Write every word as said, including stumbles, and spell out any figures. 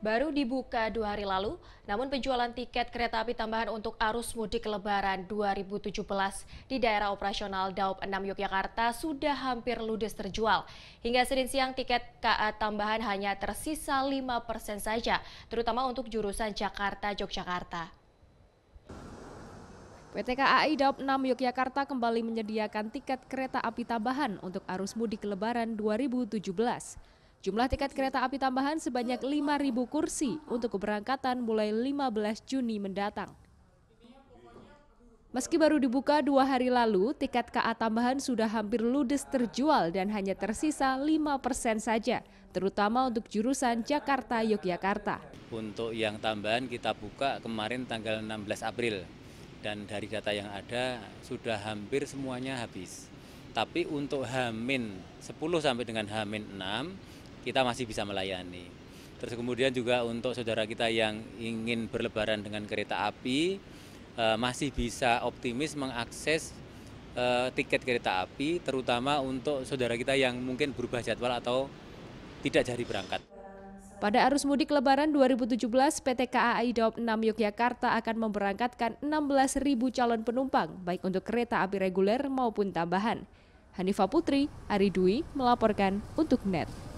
Baru dibuka dua hari lalu, namun penjualan tiket kereta api tambahan untuk arus mudik Lebaran dua ribu tujuh belas di daerah operasional Daop enam Yogyakarta sudah hampir ludes terjual. Hingga Senin siang tiket K A tambahan hanya tersisa lima persen saja, terutama untuk jurusan Jakarta-Yogyakarta. P T K A I Daop enam Yogyakarta kembali menyediakan tiket kereta api tambahan untuk arus mudik Lebaran dua ribu tujuh belas. Jumlah tiket kereta api tambahan sebanyak lima ribu kursi untuk keberangkatan mulai lima belas Juni mendatang. Meski baru dibuka dua hari lalu, tiket K A tambahan sudah hampir ludes terjual dan hanya tersisa lima persen saja, terutama untuk jurusan Jakarta-Yogyakarta. Untuk yang tambahan kita buka kemarin tanggal enam belas April. Dan dari data yang ada sudah hampir semuanya habis. Tapi untuk H minus sepuluh sampai dengan H minus enam kita masih bisa melayani. Terus kemudian juga untuk saudara kita yang ingin berlebaran dengan kereta api masih bisa optimis mengakses tiket kereta api, terutama untuk saudara kita yang mungkin berubah jadwal atau tidak jadi berangkat. Pada arus mudik Lebaran dua ribu tujuh belas, P T K A I Daop enam Yogyakarta akan memberangkatkan enam belas ribu calon penumpang, baik untuk kereta api reguler maupun tambahan. Hanifah Putri, Ari Dwi melaporkan untuk N E T.